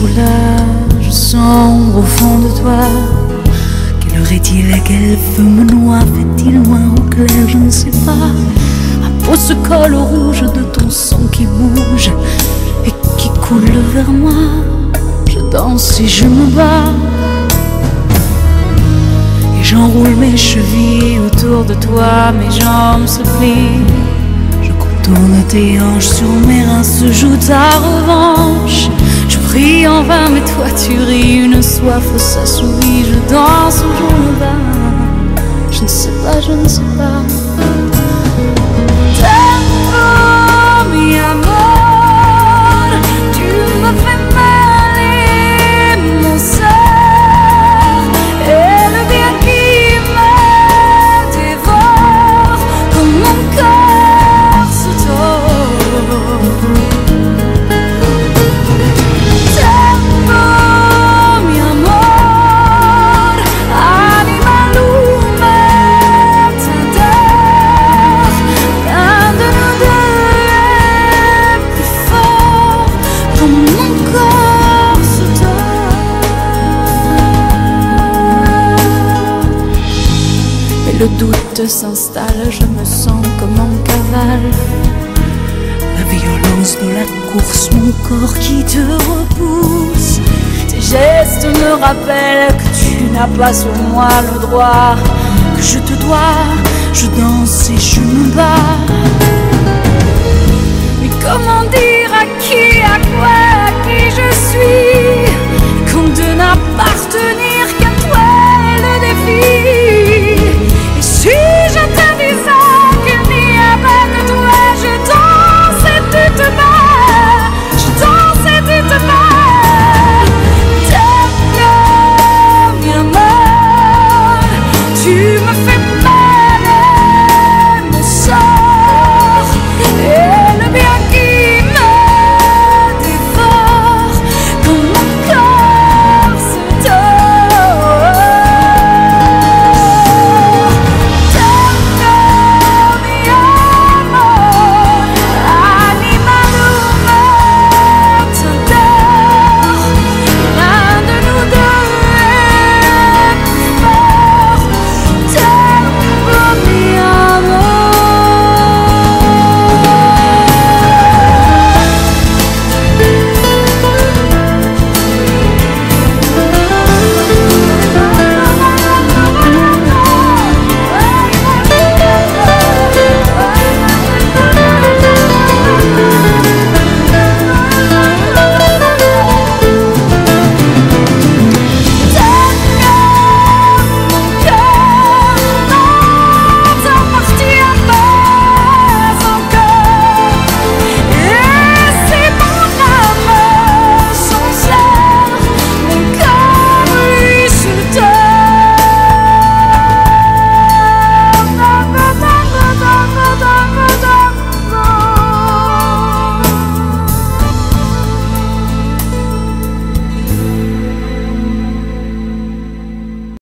soulage sombre au fond de toi. Quelle heure est-il et quel feu me noie? Fait-il noir ou clair? Je ne sais pas. Ma peau se colle au rouge de ton sang qui bouge et qui coule vers moi. Je danse et je me bats et j'enroule mes chevilles autour de toi. Mes jambes se plient, je contourne tes hanches, sur mes reins se joue ta revanche. Je prie en vain mais toi tu ris, une soif s'assouvit. Je danse ou je me bats, je ne sais pas, je ne sais pas. Tempo, mi amor, tu me fais mal et mon sort, et le bien qui me dévore comme mon corps se tord. Tempo, mi amor, anima lume t'adore. L'un de nous deux est plus fort comme mon corps se tord. Mais le doute s'installe, je me sens comme en cavale. La violence de la course, mon corps qui te repousse. Tes gestes me rappellent que tu n'as pas sur moi le droit que je te dois. Je danse et je me bats